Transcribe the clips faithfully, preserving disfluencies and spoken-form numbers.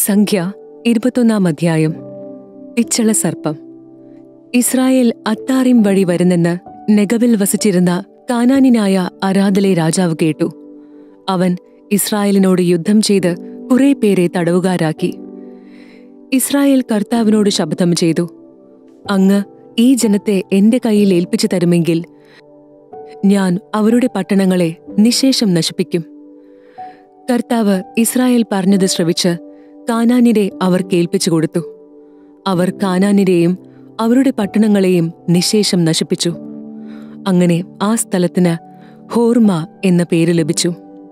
സംഖ്യ ഇരുപത്തൊന്നാം അധ്യായം. പിച്ചള സർപ്പം. ഇസ്രായേൽ അത്താറിം വഴി വരുന്നെന്ന് നെഗവിൽ വസിച്ചിരുന്ന കാനാന്യനായ അരാദിലെ രാജാവ് കേട്ടു. അവൻ ഇസ്രായേലിനോട് യുദ്ധം ചെയ്ത് കുറെ പേരെ തടവുകാരാക്കി. ഇസ്രായേൽ കർത്താവിനോട് ശപഥം ചെയ്തു, അങ്ങ് ഈ ജനത്തെ എന്റെ കയ്യിൽ ഏൽപ്പിച്ചു തരുമെങ്കിൽ ഞാൻ അവരുടെ പട്ടണങ്ങളെ നിശേഷം നശിപ്പിക്കും. കർത്താവ് ഇസ്രായേൽ പറഞ്ഞത് ശ്രവിച്ച് കാനാന്യരെ അവർ കേൾപ്പിച്ചു കൊടുത്തു. അവർ കാനാന്യരെയും അവരുടെ പട്ടണങ്ങളെയും നിശേഷം നശിപ്പിച്ചു. അങ്ങനെ ആ സ്ഥലത്തിന് ഹോർമ എന്ന പേര് ലഭിച്ചു.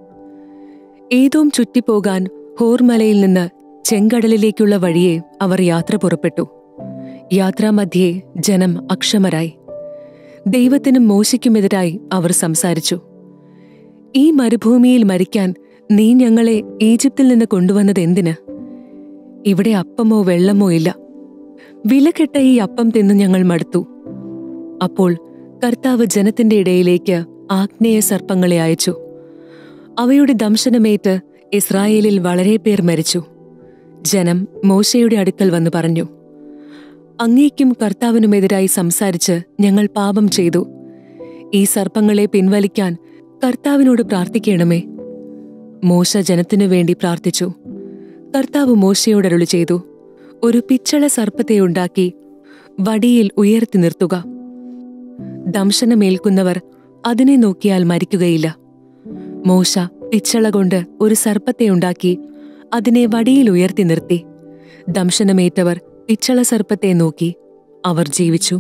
ഏദോം ചുറ്റിപ്പോകാൻ ഹോർമലയിൽ നിന്ന് ചെങ്കടലിലേക്കുള്ള വഴിയെ അവർ യാത്ര പുറപ്പെട്ടു. യാത്രാമധ്യേ ജനം അക്ഷമരായി. ദൈവത്തിനും മോശയ്ക്കുമെതിരായി അവർ സംസാരിച്ചു. ഈ മരുഭൂമിയിൽ മരിക്കാൻ നീ ഞങ്ങളെ ഈജിപ്തിൽ നിന്ന് കൊണ്ടുവന്നത് എന്തിന്? ഇവിടെ അപ്പമോ വെള്ളമോ ഇല്ല. വിലകെട്ട ഈ അപ്പം തിന്ന് ഞങ്ങൾ മടുത്തു. അപ്പോൾ കർത്താവ് ജനത്തിന്റെ ഇടയിലേക്ക് ആഗ്നേയ സർപ്പങ്ങളെ അയച്ചു. അവയുടെ ദംശനമേറ്റ് ഇസ്രായേലിൽ വളരെ പേർ മരിച്ചു. ജനം മോശയുടെ അടുക്കൽ വന്ന് പറഞ്ഞു, അങ്ങേക്കും കർത്താവിനുമെതിരായി സംസാരിച്ച് ഞങ്ങൾ പാപം ചെയ്തു. ഈ സർപ്പങ്ങളെ പിൻവലിക്കാൻ കർത്താവിനോട് പ്രാർത്ഥിക്കണമേ. മോശ ജനത്തിനു വേണ്ടി പ്രാർത്ഥിച്ചു. കർത്താവ് മോശയോട് അരുളി ചെയ്തു, ഒരു പിച്ചള സർപ്പത്തെ ഉണ്ടാക്കി വടിയിൽ ഉയർത്തി നിർത്തുക. ദംശനമേൽക്കുന്നവർ അതിനെ നോക്കിയാൽ മരിക്കുകയില്ല. മോശ പിച്ചള കൊണ്ട് ഒരു സർപ്പത്തെ ഉണ്ടാക്കി അതിനെ വടിയിൽ ഉയർത്തി നിർത്തി. ദംശനമേറ്റവർ പിച്ചള സർപ്പത്തെ നോക്കി അവർ ജീവിച്ചു.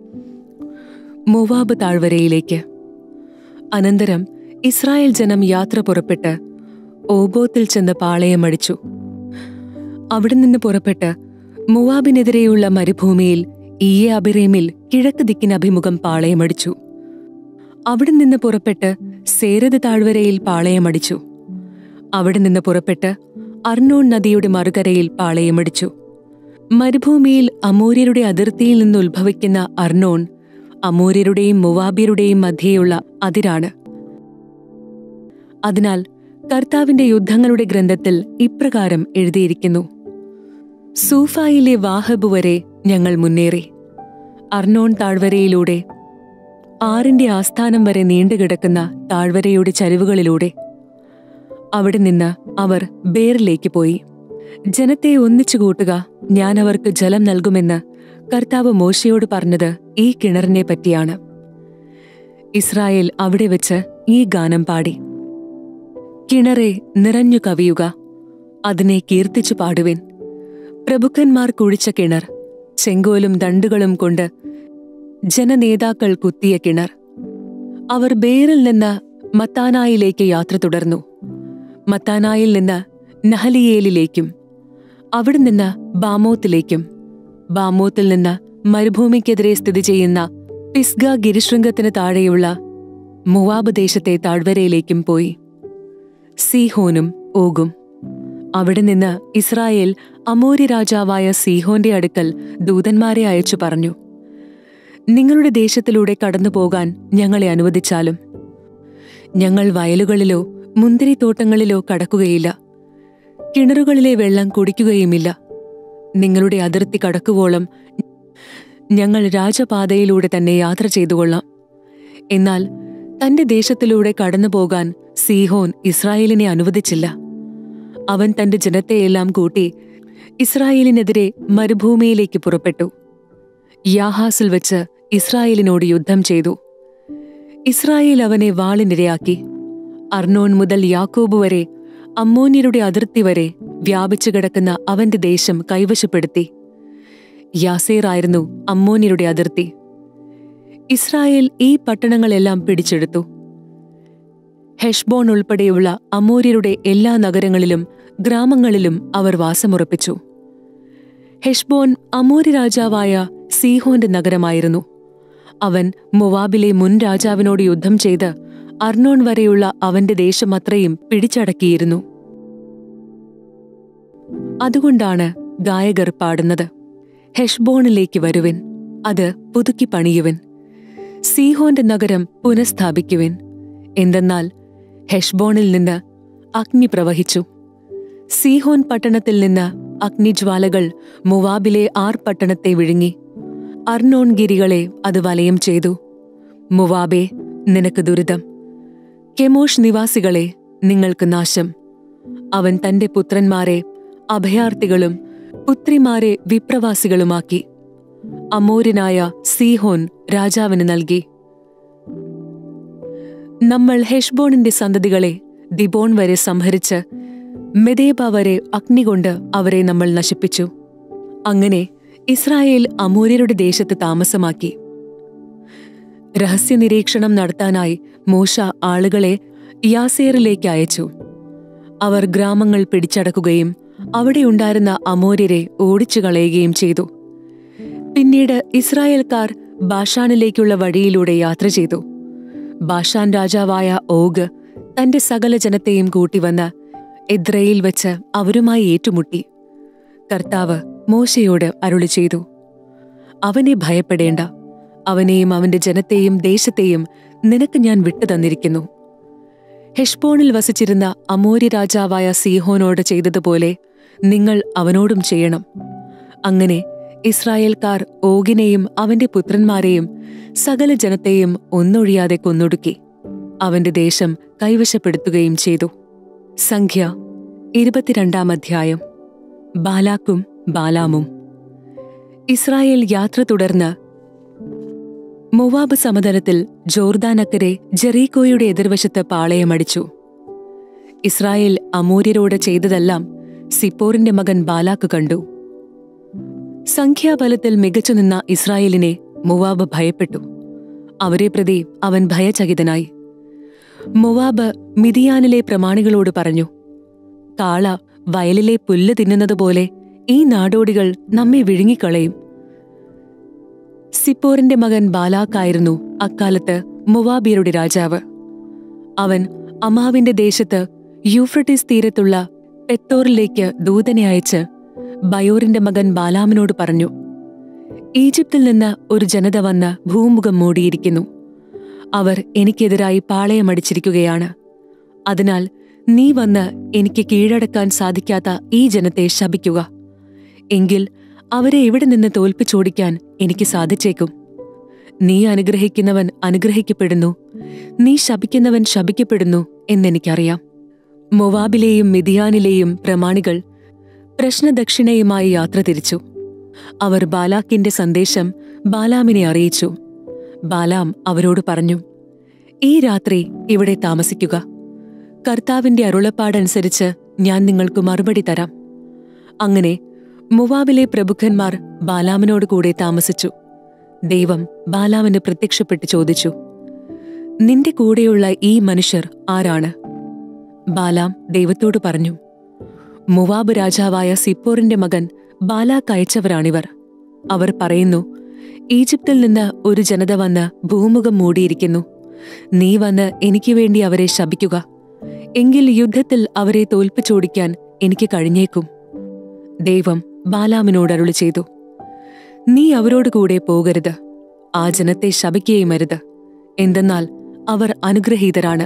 മോവാബ് താഴ്വരയിലേക്ക്. അനന്തരം ഇസ്രായേൽ ജനം യാത്ര പുറപ്പെട്ട് ഓബോത്തിൽ ചെന്ന് പാളയമടിച്ചു. അവിടെ നിന്ന് പുറപ്പെട്ട് മോവാബിനെതിരെയുള്ള മരുഭൂമിയിൽ ഈയെ അബിറേമിൽ കിഴക്ക് ദിക്കിനഭിമുഖം പാളയമടിച്ചു. അവിടെ നിന്ന് പുറപ്പെട്ട് സേരദ് താഴ്വരയിൽ പാളയമടിച്ചു. അവിടെ നിന്ന് പുറപ്പെട്ട് അർണോൺ നദിയുടെ മറുകരയിൽ പാളയമടിച്ചു. മരുഭൂമിയിൽ അമോര്യരുടെ അതിർത്തിയിൽ നിന്ന് ഉത്ഭവിക്കുന്ന അർണോൺ അമോര്യരുടെയും മൊവാബിയരുടെയും മധ്യേയുള്ള അതിരാണ്. അതിനാൽ കർത്താവിന്റെ യുദ്ധങ്ങളുടെ ഗ്രന്ഥത്തിൽ ഇപ്രകാരം എഴുതിയിരിക്കുന്നു, സൂഫായിലെ വാഹബ് വരെ ഞങ്ങൾ മുന്നേറി. അർണോൺ താഴ്വരയിലൂടെ ആറിന്റെ ആസ്ഥാനം വരെ നീണ്ടുകിടക്കുന്ന താഴ്വരയുടെ ചരിവുകളിലൂടെ. അവിടെ നിന്ന് അവർ ബേറിലേക്ക് പോയി. ജനത്തെ ഒന്നിച്ചു കൂട്ടുക, ഞാൻ അവർക്ക് ജലം നൽകുമെന്ന് കർത്താവ് മോശയോട് പറഞ്ഞത് ഈ കിണറിനെ പറ്റിയാണ്. ഇസ്രായേൽ അവിടെ വെച്ച് ഈ ഗാനം പാടി. കിണറെ നിറഞ്ഞു കവിയുക, അതിനെ കീർത്തിച്ചു പാടുവിൻ. പ്രഭുക്കന്മാർ കുഴിച്ച കിണർ, ചെങ്കോലും ദണ്ടുകളും കൊണ്ട് ജനനേതാക്കൾ കുത്തിയ കിണർ. അവർ ബേറിൽ നിന്ന് മത്താനായിലേക്ക് യാത്ര തുടർന്നു. മത്താനായിൽ നിന്ന് നഹലിയേലിലേക്കും അവിടെ നിന്ന് ബാമോത്തിലേക്കും ബാമോത്തിൽ നിന്ന് മരുഭൂമിക്കെതിരെ സ്ഥിതി ചെയ്യുന്ന പിസ്ഗ ഗിരിശൃംഗത്തിന് താഴെയുള്ള മോവാബ് ദേശത്തെ താഴ്വരയിലേക്കും പോയി. സീഹോനും ഓഗും. അവിടെ നിന്ന് ഇസ്രായേൽ അമോരി രാജാവായ സീഹോന്റെ അടുക്കൽ ദൂതന്മാരെ അയച്ചു പറഞ്ഞു, നിങ്ങളുടെ ദേശത്തിലൂടെ കടന്നുപോകാൻ ഞങ്ങളെ അനുവദിച്ചാലും ഞങ്ങൾ വയലുകളിലോ മുന്തിരിത്തോട്ടങ്ങളിലോ കടക്കുകയില്ല, കിണറുകളിലെ വെള്ളം കുടിക്കുകയുമില്ല. നിങ്ങളുടെ അതിർത്തി കടക്കുവോളം ഞങ്ങൾ രാജപാതയിലൂടെ തന്നെ യാത്ര ചെയ്തുകൊള്ളാം. എന്നാൽ തന്റെ ദേശത്തിലൂടെ കടന്നുപോകാൻ സീഹോൻ ഇസ്രായേലിനെ അനുവദിച്ചില്ല. അവൻ തന്റെ ജനത്തെയെല്ലാം കൂട്ടി ഇസ്രായേലിനെതിരെ മരുഭൂമിയിലേക്ക് പുറപ്പെട്ടു. യാഹാസിൽ വെച്ച് ഇസ്രായേലിനോട് യുദ്ധം ചെയ്തു. ഇസ്രായേൽ അവനെ വാളിനിരയാക്കി. അർണോൻ മുതൽ യാക്കോബ് വരെ, അമ്മോന്യരുടെ അതിർത്തി വരെ വ്യാപിച്ചു കിടക്കുന്ന അവന്റെ ദേശം കൈവശപ്പെടുത്തി. യാസേറായിരുന്നു അമ്മോന്യരുടെ അതിർത്തി. ഇസ്രായേൽ ഈ പട്ടണങ്ങളെല്ലാം പിടിച്ചെടുത്തു. ഹെഷ്ബോൺ ഉൾപ്പെടെയുള്ള അമോര്യരുടെ എല്ലാ നഗരങ്ങളിലും ഗ്രാമങ്ങളിലും അവർ വാസമുറപ്പിച്ചു. ഹെഷ്ബോൻ അമോരി രാജാവായ സീഹോന്റെ നഗരമായിരുന്നു. അവൻ മൊവാബിലെ മുൻ രാജാവിനോട് യുദ്ധം ചെയ്ത് അർണോൺ വരെയുള്ള അവന്റെ ദേശം അത്രയും പിടിച്ചടക്കിയിരുന്നു. അതുകൊണ്ടാണ് ഗായകർ പാടുന്നത്, ഹെഷ്ബോണിലേക്ക് വരുവിൻ, അത് പുതുക്കി പണിയുവിൻ, സീഹോന്റെ നഗരം പുനഃസ്ഥാപിക്കുവിൻ. എന്തെന്നാൽ ഹെഷ്ബോണിൽ നിന്ന് അഗ്നി പ്രവഹിച്ചു, സീഹോൻ പട്ടണത്തിൽ നിന്ന് അഗ്നിജ്വാലകൾ മോവാബിലെ ആർ പട്ടണത്തെ വിഴുങ്ങി. അർണോൺ ഗിരികളെ അത് വലയം ചെയ്തു. മോവാബേ, നിനക്ക് ദുരിതം. കെമോഷ് നിവാസികളെ, നിങ്ങൾക്ക് നാശം. അവൻ തന്റെ പുത്രന്മാരെ അഭയാർത്ഥികളും പുത്രിമാരെ വിപ്രവാസികളുമാക്കി. അമോര്യനായ സീഹോൻ രാജാവിന് നൽകി. നമ്മൾ ഹെഷ്ബോണിന്റെ സന്തതികളെ ദിബോൺ വരെ സംഹരിച്ച് മെദേബ വരെ അഗ്നികൊണ്ട് അവരെ നമ്മൾ നശിപ്പിച്ചു. അങ്ങനെ ഇസ്രായേൽ അമോര്യരുടെ ദേശത്ത് താമസമാക്കി. രഹസ്യനിരീക്ഷണം നടത്താനായി മോശ ആളുകളെ യാസേറിലേക്ക് അയച്ചു. അവർ ഗ്രാമങ്ങൾ പിടിച്ചടക്കുകയും അവിടെയുണ്ടായിരുന്ന അമോര്യരെ ഓടിച്ചു കളയുകയും ചെയ്തു. പിന്നീട് ഇസ്രായേൽക്കാർ ബാഷാനിലേക്കുള്ള വഴിയിലൂടെ യാത്ര ചെയ്തു. ബാഷാൻ രാജാവായ ഓഗ് തന്റെ സകല ജനത്തെയും കൂട്ടിവന്ന് എദ്രയിൽ വെച്ച് അവരുമായി ഏറ്റുമുട്ടി. കർത്താവ് മോശയോട് അരുളി ചെയ്തു, അവനെ ഭയപ്പെടേണ്ട, അവനെയും അവന്റെ ജനത്തെയും ദേശത്തെയും നിനക്ക് ഞാൻ വിട്ടുതന്നിരിക്കുന്നു. ഹെഷ്ബോണിൽ വസിച്ചിരുന്ന അമോര്യ രാജാവായ സീഹോനോട് ചെയ്തതുപോലെ നിങ്ങൾ അവനോടും ചെയ്യണം. അങ്ങനെ ഇസ്രായേൽക്കാർ ഓഗിനെയും അവന്റെ പുത്രന്മാരെയും സകല ജനത്തെയും ഒന്നൊഴിയാതെ കൊന്നൊടുക്കി അവന്റെ ദേശം കൈവശപ്പെടുത്തുകയും ചെയ്തു. സംഖ്യ ഇരുപത്തിരണ്ടാം അധ്യായം. ബാലാക്കും ബാലാമും. ഇസ്രായേൽ യാത്ര തുടർന്ന് മോവാബ് സമതലത്തിൽ ജോർദാനക്കരെ ജെറീക്കോയുടെ എതിർവശത്ത് പാളയമടിച്ചു. ഇസ്രായേൽ അമോര്യരോട് ചെയ്തതെല്ലാം സിപ്പോറിന്റെ മകൻ ബാലാക്ക് കണ്ടു. സംഖ്യാബലത്തിൽ മികച്ചുനിന്ന ഇസ്രായേലിനെ മോവാബ് ഭയപ്പെട്ടു. അവരെ പ്രതി അവൻ ഭയചകിതനായി. മോവാബ് മിദിയാനിലെ പ്രമാണികളോട് പറഞ്ഞു, കാള വയലിലെ പുല്ല് തിന്നുന്നതുപോലെ ഈ നാടോടികൾ നമ്മെ വിഴുങ്ങിക്കളയും. സിപ്പോറിന്റെ മകൻ ബാലാക്കായിരുന്നു അക്കാലത്ത് മോവാബിയരുടെ രാജാവ്. അവൻ അമാവിന്റെ ദേശത്ത് യൂഫ്രട്ടീസ് തീരത്തുള്ള പെത്തോറിലേക്ക് ദൂതനെ അയച്ച് ബയോറിന്റെ മകൻ ബാലാമിനോട് പറഞ്ഞു, ഈജിപ്തിൽ നിന്ന് ഒരു ജനത വന്ന് ഭൂമുഖം മൂടിയിരിക്കുന്നു. അവർ എനിക്കെതിരായി പാളയമടിച്ചിരിക്കുകയാണ്. അതിനാൽ നീ വന്ന് എനിക്ക് കീഴടക്കാൻ സാധിക്കാത്ത ഈ ജനത്തെ ശപിക്കുക. എങ്കിൽ അവരെ ഇവിടെ നിന്ന് തോൽപ്പിച്ചോടിക്കാൻ എനിക്ക് സാധിച്ചേക്കും. നീ അനുഗ്രഹിക്കുന്നവൻ അനുഗ്രഹിക്കപ്പെടുന്നു, നീ ശപിക്കുന്നവൻ ശപിക്കപ്പെടുന്നു എന്നെനിക്കറിയാം. മോവാബിലെയും മിദിയാനിലെയും പ്രമാണികൾ പ്രശ്നദക്ഷിണയുമായി യാത്ര തിരിച്ചു. അവർ ബാലാക്കിന്റെ സന്ദേശം ബാലാമിനെ അറിയിച്ചു. ബാലാം അവരോട് പറഞ്ഞു, ഈ രാത്രി ഇവിടെ താമസിക്കുക. കർത്താവിന്റെ അരുളപ്പാടനുസരിച്ച് ഞാൻ നിങ്ങൾക്ക് മറുപടി തരാം. അങ്ങനെ മോവാബിലെ പ്രഭുക്കന്മാർ ബാലാമിനോട് കൂടെ താമസിച്ചു. ദൈവം ബാലാമിന് പ്രത്യക്ഷപ്പെട്ട് ചോദിച്ചു, നിന്റെ കൂടെയുള്ള ഈ മനുഷ്യർ ആരാണ്? ബാലാം ദൈവത്തോട് പറഞ്ഞു, മോവാബ് രാജാവായ സിപ്പോറിന്റെ മകൻ ബാലാക്ക് അയച്ചവരാണിവർ. അവർ പറയുന്നു, ഈജിപ്തിൽ നിന്ന് ഒരു ജനത വന്ന് ഭൂമുഖം മൂടിയിരിക്കുന്നു. നീ വന്ന് എനിക്ക് വേണ്ടി അവരെ ശപിക്കുക. എങ്കിൽ യുദ്ധത്തിൽ അവരെ തോൽപ്പിച്ചോടിക്കാൻ എനിക്ക് കഴിഞ്ഞേക്കും. ദൈവം ബാലാമിനോട് അരുളി ചെയ്തു, നീ അവരോട് കൂടെ പോകരുത്. ആ ജനത്തെ ശപിക്കുകയുമരുത്, എന്തെന്നാൽ അവർ അനുഗ്രഹീതരാണ്.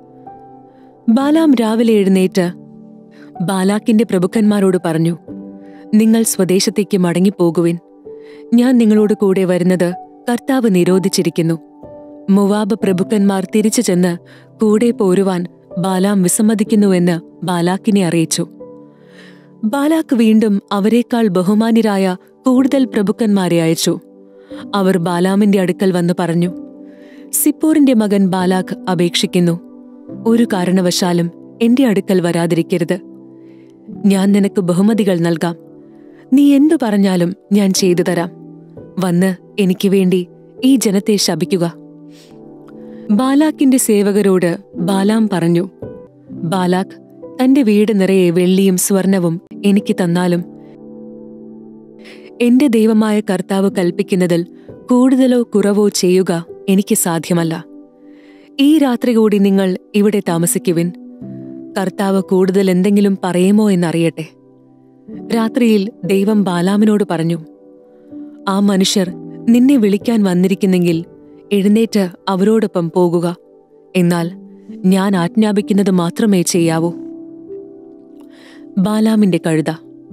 ബാലാം രാവിലെ എഴുന്നേറ്റ് ബാലാക്കിന്റെ പ്രഭുക്കന്മാരോട് പറഞ്ഞു, നിങ്ങൾ സ്വദേശത്തേക്ക് മടങ്ങിപ്പോകുവിൻ. ഞാൻ നിങ്ങളോട് കൂടെ വരുന്നത് കർത്താവ് നിരോധിച്ചിരിക്കുന്നു. മോവാബ് പ്രഭുക്കന്മാർ തിരിച്ചു ചെന്ന് കൂടെ പോരുവാൻ ബാലാം വിസമ്മതിക്കുന്നുവെന്ന് ബാലാക്കിനെ അറിയിച്ചു. ബാലാക്ക് വീണ്ടും അവരെക്കാൾ ബഹുമാന്യരായ കൂടുതൽ പ്രഭുക്കന്മാരെ അയച്ചു. അവർ ബാലാമിന്റെ അടുക്കൽ വന്നു പറഞ്ഞു, സിപ്പോറിന്റെ മകൻ ബാലാക്ക് അപേക്ഷിക്കുന്നു, ഒരു കാരണവശാലും എന്റെ അടുക്കൽ വരാതിരിക്കരുത്. ഞാൻ നിനക്ക് ബഹുമതികൾ നൽകാം. നീ എന്തു പറഞ്ഞാലും ഞാൻ ചെയ്തു തരാം. വന്ന് എനിക്ക് വേണ്ടി ഈ ജനത്തെ ശപിക്കുക. ബാലാക്കിന്റെ സേവകരോട് ബാലാം പറഞ്ഞു, ബാലാക്ക് തന്റെ വീട് നിറയെ വെള്ളിയും സ്വർണവും എനിക്ക് തന്നാലും എന്റെ ദൈവമായ കർത്താവ് കൽപ്പിക്കുന്നതിൽ കൂടുതലോ കുറവോ ചെയ്യുക എനിക്ക് സാധ്യമല്ല. ഈ രാത്രി കൂടി നിങ്ങൾ ഇവിടെ താമസിക്കുവിൻ. കർത്താവ് കൂടുതൽ എന്തെങ്കിലും പറയുമോ എന്നറിയട്ടെ. രാത്രിയിൽ ദൈവം ബാലാമിനോട് പറഞ്ഞു, ആ മനുഷ്യർ നിന്നെ വിളിക്കാൻ വന്നിരിക്കുന്നെങ്കിൽ എഴുന്നേറ്റ് അവരോടൊപ്പം പോകുക. എന്നാൽ ഞാൻ ആജ്ഞാപിക്കുന്നത് മാത്രമേ ചെയ്യാവൂ. ബാലാമിന്റെ കഴുത.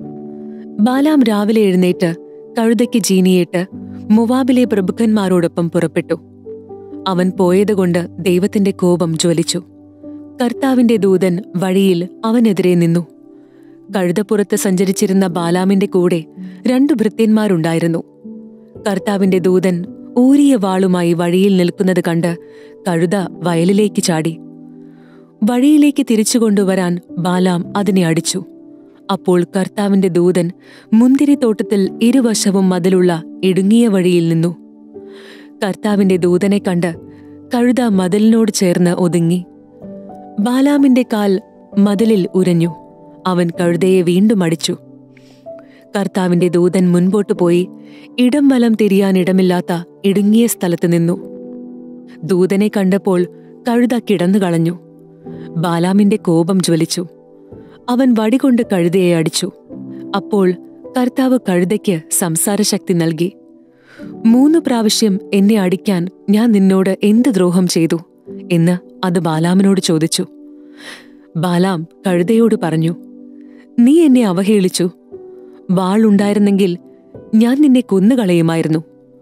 ബാലാം രാവിലെ എഴുന്നേറ്റ് കഴുതയ്ക്ക് ജീനിയിട്ട് മോവാബിലെ പ്രഭുക്കന്മാരോടൊപ്പം പുറപ്പെട്ടു. അവൻ പോയതുകൊണ്ട് ദൈവത്തിന്റെ കോപം ജ്വലിച്ചു. കർത്താവിന്റെ ദൂതൻ വഴിയിൽ അവനെതിരെ നിന്നു. കഴുതപ്പുറത്ത് സഞ്ചരിച്ചിരുന്ന ബാലാമിന്റെ കൂടെ രണ്ടു ഭൃത്യന്മാരുണ്ടായിരുന്നു. കർത്താവിന്റെ ദൂതൻ ഊരിയ വാളുമായി വഴിയിൽ നിൽക്കുന്നത് കണ്ട് കഴുത വയലിലേക്ക് ചാടി. വഴിയിലേക്ക് തിരിച്ചുകൊണ്ടുവരാൻ ബാലാം അതിനെ അടിച്ചു. അപ്പോൾ കർത്താവിന്റെ ദൂതൻ മുന്തിരിത്തോട്ടത്തിൽ ഇരുവശവും മതിലുള്ള ഇടുങ്ങിയ വഴിയിൽ നിന്നു. കർത്താവിന്റെ ദൂതനെ കണ്ട് കഴുത മതിലിനോട് ചേർന്ന് ഒതുങ്ങി. ബാലാമിന്റെ കാൽ മതിലിൽ ഉരഞ്ഞു. അവൻ കഴുതയെ വീണ്ടും അടിച്ചു. കർത്താവിന്റെ ദൂതൻ മുൻപോട്ടു പോയി ഇടം വലം തിരിയാനിടമില്ലാത്ത ഇടുങ്ങിയ സ്ഥലത്ത് നിന്നു. ദൂതനെ കണ്ടപ്പോൾ കഴുത കിടന്നു കളഞ്ഞു. ബാലാമിന്റെ കോപം ജ്വലിച്ചു. അവൻ വടികൊണ്ട് കഴുതയെ അടിച്ചു. അപ്പോൾ കർത്താവ് കഴുതയ്ക്ക് സംസാരശക്തി നൽകി. മൂന്നു പ്രാവശ്യം എന്നെ അടിക്കാൻ ഞാൻ നിന്നോട് എന്ത് ദ്രോഹം ചെയ്തു എന്ന് അത് ബാലാമിനോട് ചോദിച്ചു. ബാലാം കഴുതയോട് പറഞ്ഞു, നീ എന്നെ അവഹേളിച്ചു. വാളുണ്ടായിരുന്നെങ്കിൽ ഞാൻ നിന്നെ കൊന്നുകളയുമായിരുന്നു.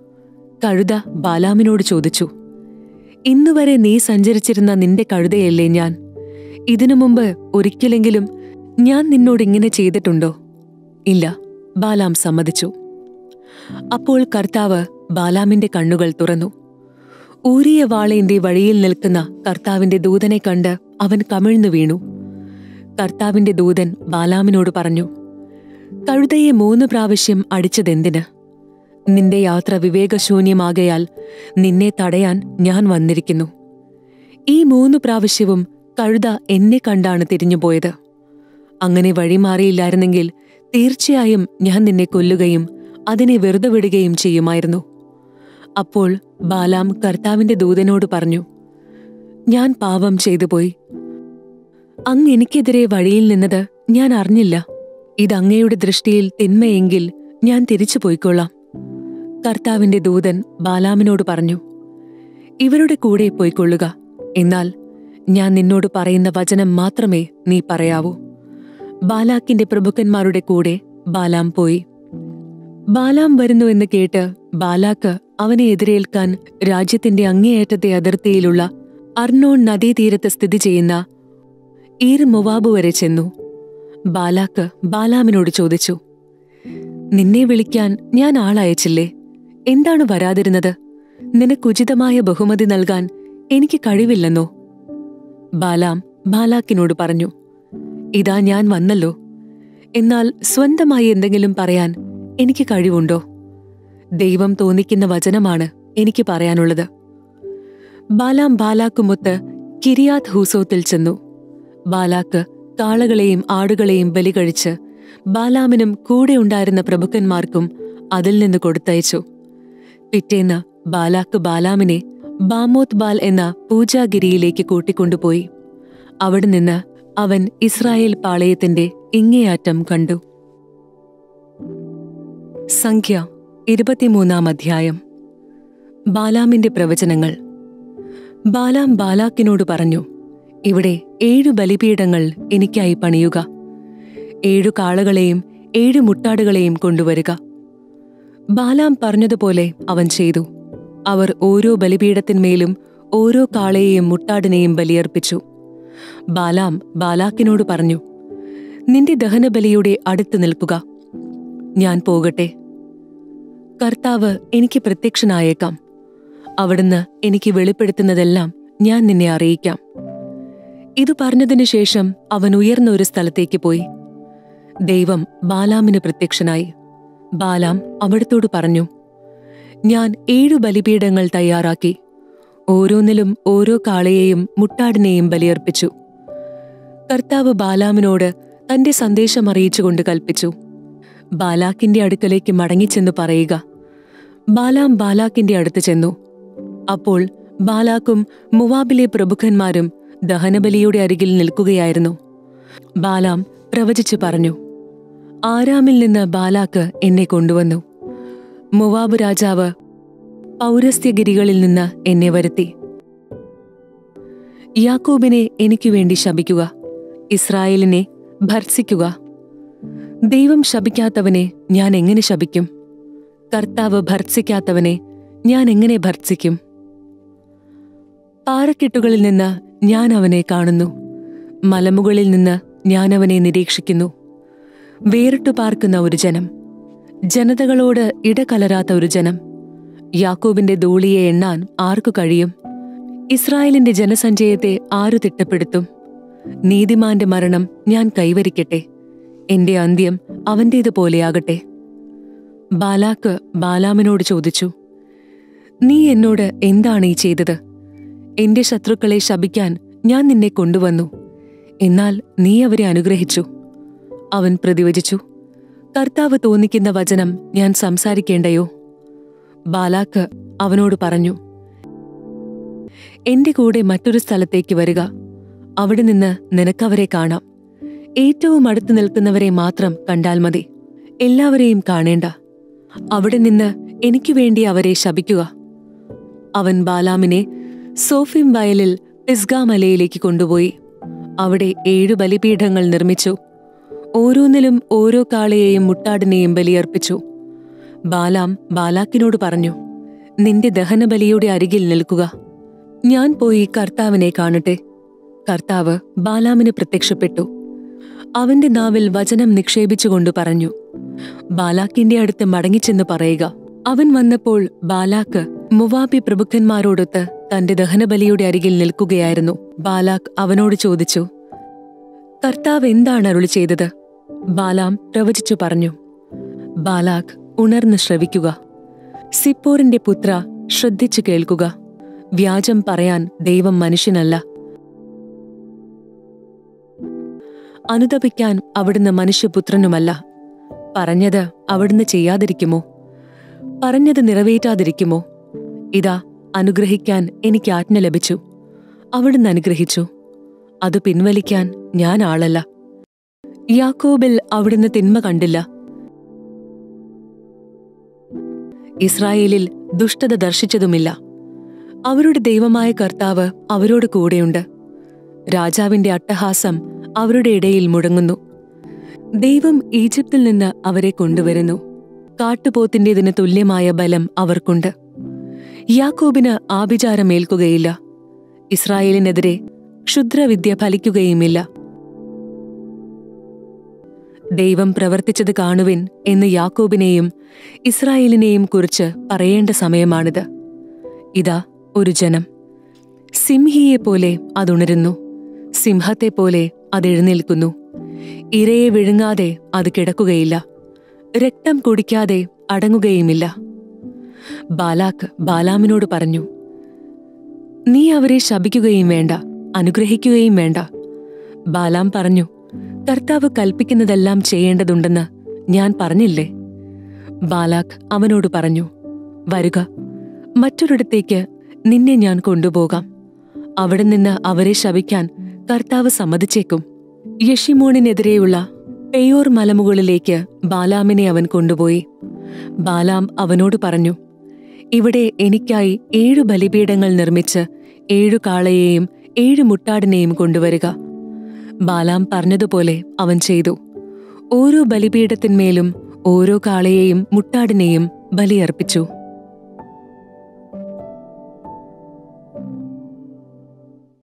കഴുത ബാലാമിനോട് ചോദിച്ചു, ഇന്നുവരെ നീ സഞ്ചരിച്ചിരുന്ന നിന്റെ കഴുതയല്ലേ ഞാൻ? ഇതിനു മുമ്പ് ഒരിക്കലെങ്കിലും ഞാൻ നിന്നോടിങ്ങനെ ചെയ്തിട്ടുണ്ടോ? ഇല്ല, ബാലാം സമ്മതിച്ചു. അപ്പോൾ കർത്താവ് ബാലാമിന്റെ കണ്ണുകൾ തുറന്നു. ഊരിയ വാളേന്തി വഴിയിൽ നിൽക്കുന്ന കർത്താവിന്റെ ദൂതനെ കണ്ട് അവൻ കമിഴ്ന്നു വീണു. കർത്താവിന്റെ ദൂതൻ ബാലാമിനോട് പറഞ്ഞു, കഴുതയെ മൂന്ന് പ്രാവശ്യം അടിച്ചതെന്തിന്? നിന്റെ യാത്ര വിവേകശൂന്യമാകയാൽ നിന്നെ തടയാൻ ഞാൻ വന്നിരിക്കുന്നു. ഈ മൂന്ന് പ്രാവശ്യവും കഴുത എന്നെ കണ്ടാണ് തിരിഞ്ഞുപോയത്. അങ്ങനെ വഴിമാറിയില്ലായിരുന്നെങ്കിൽ തീർച്ചയായും ഞാൻ നിന്നെ കൊല്ലുകയും അതിനെ വെറുതെ വിടുകയും ചെയ്യുമായിരുന്നു. അപ്പോൾ ബാലാം കർത്താവിന്റെ ദൂതനോട് പറഞ്ഞു, ഞാൻ പാപം ചെയ്തുപോയി. അങ്ങ് എനിക്കെതിരെ വഴിയിൽ നിന്നത് ഞാൻ അറിഞ്ഞില്ല. ഇതങ്ങയുടെ ദൃഷ്ടിയിൽ തിന്മയെങ്കിൽ ഞാൻ തിരിച്ചു പോയിക്കൊള്ളാം. കർത്താവിന്റെ ദൂതൻ ബാലാമിനോട് പറഞ്ഞു, ഇവരുടെ കൂടെ പോയിക്കൊള്ളുക. എന്നാൽ ഞാൻ നിന്നോട് പറയുന്ന വചനം മാത്രമേ നീ പറയാവൂ. ബാലാക്കിന്റെ പ്രഭുക്കന്മാരുടെ കൂടെ ബാലാം പോയി. ബാലാം വരുന്നുവെന്ന് കേട്ട് ബാലാക്ക് അവനെ എതിരേൽക്കാൻ രാജ്യത്തിന്റെ അങ്ങേയറ്റത്തെ അതിർത്തിയിലുള്ള അർണോൺ നദീതീരത്ത് സ്ഥിതി ചെയ്യുന്ന ഈർ മൊവാബ് വരെ ചെന്നു. ബാലാക്ക് ബാലാമിനോട് ചോദിച്ചു, നിന്നെ വിളിക്കാൻ ഞാൻ ആളയച്ചില്ലേ? എന്താണ് വരാതിരുന്നത്? നിനക്കുചിതമായ ബഹുമതി നൽകാൻ എനിക്ക് കഴിവില്ലെന്നോ? ബാലാം ബാലാക്കിനോട് പറഞ്ഞു, ഇതാ ഞാൻ വന്നല്ലോ. എന്നാൽ സ്വന്തമായി എന്തെങ്കിലും പറയാൻ എനിക്ക് കഴിവുണ്ടോ? ദൈവം തോന്നിക്കുന്ന വചനമാണ് എനിക്ക് പറയാനുള്ളത്. ബാലാം ബാലാക്കുമൊത്ത് കിരിയാത്ത് ഹൂസോത്തിൽ ചെന്നു. ബാലാക്ക് കാളകളെയും ആടുകളെയും ബലികഴിച്ച് ബാലാമിനും കൂടെ ഉണ്ടായിരുന്ന പ്രഭുക്കന്മാർക്കും അതിൽ നിന്ന് കൊടുത്തയച്ചു. പിറ്റേന്ന് ബാലാക്ക് ബാലാമിനെ ബാമോത്ത് ബാൽ എന്ന പൂജാഗിരിയിലേക്ക് കൂട്ടിക്കൊണ്ടുപോയി. അവിടെ നിന്ന് അവൻ ഇസ്രായേൽ പാളയത്തിന്റെ ഇങ്ങേയറ്റം കണ്ടു. സംഖ്യ ഇരുപത്തിമൂന്നാം അധ്യായം. ബാലാമിന്റെ പ്രവചനങ്ങൾ. ബാലാം ബാലാക്കിനോട് പറഞ്ഞു, ഇവിടെ ഏഴു ബലിപീഠങ്ങൾ എനിക്കായി പണിയുക. ഏഴു കാളകളെയും ഏഴു മുട്ടാടുകളെയും കൊണ്ടുവരിക. ബാലാം പറഞ്ഞതുപോലെ അവൻ ചെയ്തു. അവർ ഓരോ ബലിപീഠത്തിന്മേലും ഓരോ കാളയെയും മുട്ടാടിനെയും ബലിയർപ്പിച്ചു. ബാലാം ബാലാക്കിനോട് പറഞ്ഞു, നിന്റെ ദഹനബലിയുടെ അടുത്ത് നിൽക്കുക. ഞാൻ പോകട്ടെ. കർത്താവ് എനിക്ക് പ്രത്യക്ഷനായേക്കാം. അവിടുന്ന് എനിക്ക് വെളിപ്പെടുത്തുന്നതെല്ലാം ഞാൻ നിന്നെ അറിയിക്കാം. ഇതു പറഞ്ഞതിനു ശേഷം അവൻ ഉയർന്ന ഒരു സ്ഥലത്തേക്ക് പോയി. ദൈവം ബാലാമിന് പ്രത്യക്ഷനായി. ബാലാം അവിടത്തോട് പറഞ്ഞു, ഞാൻ ഏഴു ബലിപീഠങ്ങൾ തയ്യാറാക്കി. ഓരോന്നിലും ഓരോ കാളയെയും മുട്ടാടിനെയും ബലിയർപ്പിച്ചു. കർത്താവ് ബാലാമിനോട് തന്റെ സന്ദേശം അറിയിച്ചുകൊണ്ട് കൽപ്പിച്ചു, ബാലാക്കിന്റെ അടുക്കലേക്ക് മടങ്ങിച്ചെന്ന് പറയുക. ബാലാം ബാലാക്കിന്റെ അടുത്ത് ചെന്നു. അപ്പോൾ ബാലാക്കും മോവാബിലെ പ്രഭുക്കന്മാരും ദഹനബലിയുടെ അരികിൽ നിൽക്കുകയായിരുന്നു. ബാലാം പ്രവചിച്ചു പറഞ്ഞു, ആരാമിൽ നിന്ന് ബാലാക്ക് എന്നെ കൊണ്ടുവന്നു. മോവാബ് രാജാവ് പൗരസ്ത്യഗിരികളിൽ നിന്ന് എന്നെ വരുത്തി. യാക്കോബിനെ എനിക്കു വേണ്ടി ശപിക്കുക, ഇസ്രായേലിനെ ഭർത്സിക്കുക. ദൈവം ശപിക്കാത്തവനെ ഞാൻ എങ്ങനെ ശപിക്കും? കർത്താവ് ഭർത്സിക്കാത്തവനെ ഞാൻ എങ്ങനെ ഭർത്സിക്കും? പാറക്കെട്ടുകളിൽ നിന്ന് ഞാൻ അവനെ കാണുന്നു, മലമുകളിൽ നിന്ന് ഞാൻ അവനെ നിരീക്ഷിക്കുന്നു. വേറിട്ടു പാർക്കുന്ന ഒരു ജനം, ജനതകളോട് ഇടകലരാത്ത ഒരു ജനം. യാക്കോബിന്റെ ധൂളിയെ എണ്ണാൻ ആർക്കു കഴിയും? ഇസ്രായേലിന്റെ ജനസഞ്ചയത്തെ ആരു തിട്ടപ്പെടുത്തും? നീതിമാന്റെ മരണം ഞാൻ കൈവരിക്കട്ടെ, എന്റെ അന്ത്യം അവന്റേതുപോലെയാകട്ടെ. ബാലാക്ക് ബാലാമിനോട് ചോദിച്ചു, നീ എന്നോട് എന്താണ് ഈ ചെയ്തത്? എന്റെ ശത്രുക്കളെ ശപിക്കാൻ ഞാൻ നിന്നെ കൊണ്ടുവന്നു, എന്നാൽ നീ അവരെ അനുഗ്രഹിച്ചു. അവൻ പ്രതിവചിച്ചു, കർത്താവ് തോന്നിക്കുന്ന വചനം ഞാൻ സംസാരിക്കേണ്ടയോ? ബാലാക്ക് അവനോട് പറഞ്ഞു, എന്റെ കൂടെ മറ്റൊരു സ്ഥലത്തേക്ക് വരിക, അവിടെ നിന്ന് നിനക്കവരെ കാണാം. ഏറ്റവും അടുത്ത് നിൽക്കുന്നവരെ മാത്രം കണ്ടാൽ മതി, എല്ലാവരെയും കാണേണ്ട. അവിടെ നിന്ന് എനിക്കു വേണ്ടി അവരെ ശപിക്കുക. അവൻ ബാലാമിനെ സോഫിം വയലിൽ പിസ്ഗാ മലയിലേക്ക് കൊണ്ടുപോയി. അവിടെ ഏഴു ബലിപീഠങ്ങൾ നിർമ്മിച്ചു. ഓരോന്നിലും ഓരോ കാളയെയും മുട്ടാടിനെയും ബലിയർപ്പിച്ചു. ബാലാം ബാലാക്കിനോട് പറഞ്ഞു, നിന്റെ ദഹനബലിയുടെ അരികിൽ നിൽക്കുക, ഞാൻ പോയി കർത്താവിനെ കാണട്ടെ. കർത്താവ് ബാലാമിന് പ്രത്യക്ഷപ്പെട്ടു. അവന്റെ നാവിൽ വചനം നിക്ഷേപിച്ചുകൊണ്ട് പറഞ്ഞു, ബാലാക്കിന്റെ അടുത്ത് മടങ്ങിച്ചെന്ന് പറയുക. അവൻ വന്നപ്പോൾ ബാലാക്ക് മുവാബി പ്രഭുക്കന്മാരോടൊത്ത് തന്റെ ദഹനബലിയുടെ അരികിൽ നിൽക്കുകയായിരുന്നു. ബാലാക്ക് അവനോട് ചോദിച്ചു, കർത്താവ് എന്താണ് അരുളി ചെയ്തത്? ബാലാം പ്രവചിച്ചു പറഞ്ഞു, ബാലാക്ക് ഉണർന്ന് ശ്രവിക്കുക. സിപ്പോറിന്റെ പുത്ര, ശ്രദ്ധിച്ചു കേൾക്കുക. വ്യാജം പറയാൻ ദൈവം മനുഷ്യനല്ല. അനുതപിക്കാൻ അവിടുന്ന് മനുഷ്യപുത്രനുമല്ല. പറഞ്ഞത് അവിടുന്ന് ചെയ്യാതിരിക്കുമോ? പറഞ്ഞത് നിറവേറ്റാതിരിക്കുമോ? ഇതാ, അനുഗ്രഹിക്കാൻ എനിക്ക് ആജ്ഞ ലഭിച്ചു. അവിടുന്ന് അനുഗ്രഹിച്ചു. അത് പിൻവലിക്കാൻ ഞാൻ ആളല്ല. യാക്കോബിൽ അവിടുന്ന് തിന്മ കണ്ടില്ല. ഇസ്രായേലിൽ ദുഷ്ടത ദർശിച്ചതുമില്ല. അവരുടെ ദൈവമായ കർത്താവ് അവരോട് കൂടെയുണ്ട്. രാജാവിന്റെ അട്ടഹാസം അവരുടെ ഇടയിൽ മുഴങ്ങുന്നു. ദൈവം ഈജിപ്തിൽ നിന്ന് അവരെ കൊണ്ടുവരുന്നു. കാട്ടുപോത്തിന്റേതിന് തുല്യമായ ബലം അവർക്കുണ്ട്. യാക്കോബിന് ആഭിചാരമേൽക്കുകയില്ല. ഇസ്രായേലിനെതിരെ ക്ഷുദ്രവിദ്യ ഫലിക്കുകയുമില്ല. ദൈവം പ്രവർത്തിച്ചത് കാണുവിൻ എന്ന് യാക്കോബിനെയും ഇസ്രായേലിനെയും കുറിച്ച് പറയേണ്ട സമയമാണിത്. ഇതാ ഒരു ജനം, സിംഹിയെപ്പോലെ അതുണരുന്നു, സിംഹത്തെപ്പോലെ അതെഴുന്നേൽക്കുന്നു. ഇരയെ വിഴുങ്ങാതെ അത് കിടക്കുകയില്ല, രക്തം കുടിക്കാതെ അടങ്ങുകയുമില്ല. ബാലാക്ക് ബാലാമിനോട് പറഞ്ഞു, നീ അവരെ ശപിക്കുകയും വേണ്ട, അനുഗ്രഹിക്കുകയും വേണ്ട. ബാലാം പറഞ്ഞു, കർത്താവ് കൽപ്പിക്കുന്നതെല്ലാം ചെയ്യേണ്ടതുണ്ടെന്ന് ഞാൻ പറഞ്ഞില്ലേ? ബാലാക്ക് അവനോട് പറഞ്ഞു, വരുക, മറ്റൊരിടത്തേക്ക് നിന്നെ ഞാൻ കൊണ്ടുപോകാം. അവിടെ നിന്ന് അവരെ ശപിക്കാൻ കർത്താവ് സമ്മതിച്ചേക്കും. യെഷിമോണിനെതിരെയുള്ള പെയോർ മലമുകളിലേക്ക് ബാലാമിനെ അവൻ കൊണ്ടുപോയി. ബാലാം അവനോട് പറഞ്ഞു, ഇവിടെ എനിക്കായി ഏഴു ബലിപീഠങ്ങൾ നിർമ്മിച്ച് ഏഴു കാളയെയും ഏഴു മുട്ടാടിനെയും കൊണ്ടുവരിക. ബാലാം പറഞ്ഞതുപോലെ അവൻ ചെയ്തു. ഓരോ ബലിപീഠത്തിന്മേലും ഓരോ കാളയെയും മുട്ടാടിനെയും ബലിയർപ്പിച്ചു.